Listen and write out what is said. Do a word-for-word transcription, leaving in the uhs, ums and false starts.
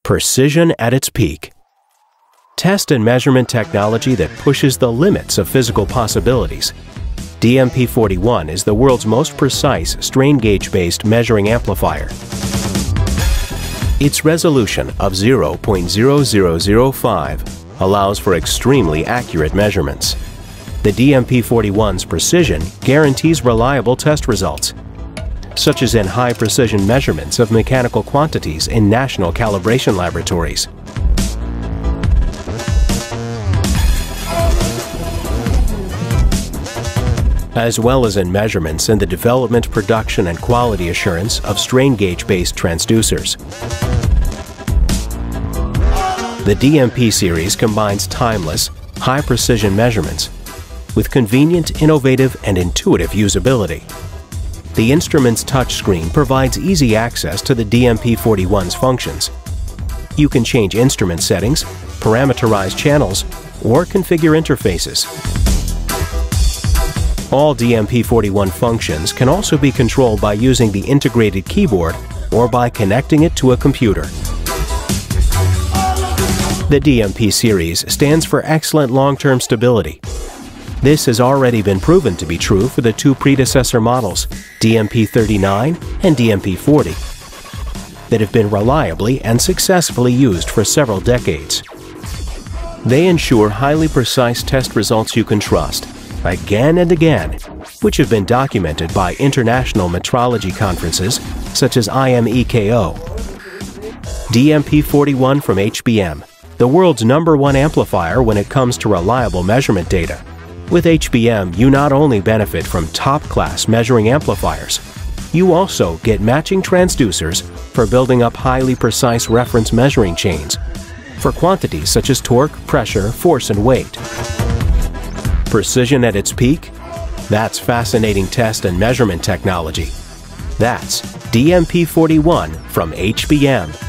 Precision at its peak. Test and measurement technology that pushes the limits of physical possibilities. D M P forty-one is the world's most precise strain gauge-based measuring amplifier. Its resolution of zero point zero zero zero five allows for extremely accurate measurements. The D M P forty-one's precision guarantees reliable test results, such as in high-precision measurements of mechanical quantities in national calibration laboratories. As well as in measurements in the development, production, and quality assurance of strain gauge-based transducers. The D M P series combines timeless, high-precision measurements with convenient, innovative, and intuitive usability. The instrument's touchscreen provides easy access to the D M P forty-one's functions. You can change instrument settings, parameterize channels, or configure interfaces. All D M P forty-one functions can also be controlled by using the integrated keyboard or by connecting it to a computer. The D M P series stands for excellent long-term stability. This has already been proven to be true for the two predecessor models, D M P thirty-nine and D M P forty, that have been reliably and successfully used for several decades. They ensure highly precise test results you can trust, again and again, which have been documented by international metrology conferences such as I M E K O. D M P forty-one from H B M, the world's number one amplifier when it comes to reliable measurement data. With H B M, you not only benefit from top-class measuring amplifiers, you also get matching transducers for building up highly precise reference measuring chains for quantities such as torque, pressure, force, and weight. Precision at its peak? That's fascinating test and measurement technology. That's D M P forty-one from H B M.